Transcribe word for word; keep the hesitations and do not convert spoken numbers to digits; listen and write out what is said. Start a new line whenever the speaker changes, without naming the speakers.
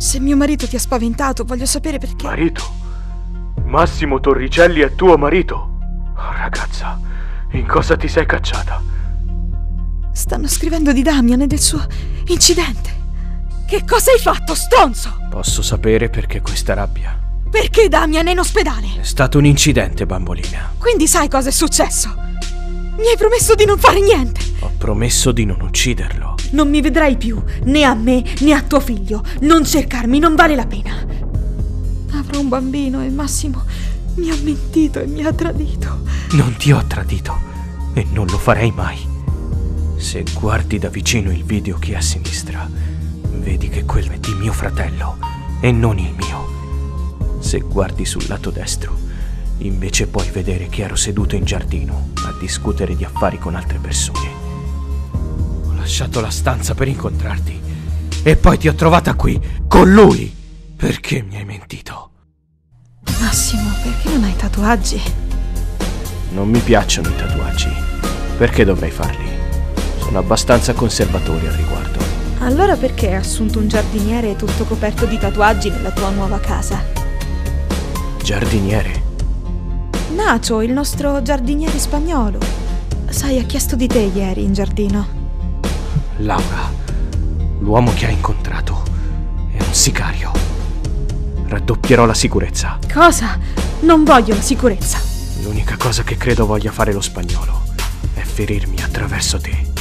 Se mio marito ti ha spaventato, voglio sapere perché.
Marito? Massimo Torricelli è tuo marito? Oh, ragazza, in cosa ti sei cacciata?
Stanno scrivendo di Damian e del suo incidente. Che cosa hai fatto, stronzo?
Posso sapere perché questa rabbia?
Perché Damian è in ospedale?
È stato un incidente, bambolina.
Quindi sai cosa è successo? Mi hai promesso di non fare niente.
Ho promesso di non ucciderlo.
Non mi vedrai più, né a me né a tuo figlio. Non cercarmi, non vale la pena. Avrò un bambino e Massimo mi ha mentito e mi ha tradito.
Non ti ho tradito e non lo farei mai. Se guardi da vicino il video qui a sinistra, vedi che quello è di mio fratello e non il mio. Se guardi sul lato destro, invece puoi vedere che ero seduto in giardino a discutere di affari con altre persone. Ho lasciato la stanza per incontrarti e poi ti ho trovata qui, con lui. Perché mi hai mentito?
Massimo, perché non hai tatuaggi?
Non mi piacciono i tatuaggi. Perché dovrei farli? Sono abbastanza conservatori al riguardo.
Allora perché hai assunto un giardiniere tutto coperto di tatuaggi nella tua nuova casa?
Giardiniere?
Nacho, il nostro giardiniere spagnolo. Sai, ha chiesto di te ieri in giardino.
Laura, l'uomo che hai incontrato è un sicario. Raddoppierò la sicurezza.
Cosa? Non voglio la sicurezza.
L'unica cosa che credo voglia fare lo spagnolo è ferirmi attraverso te.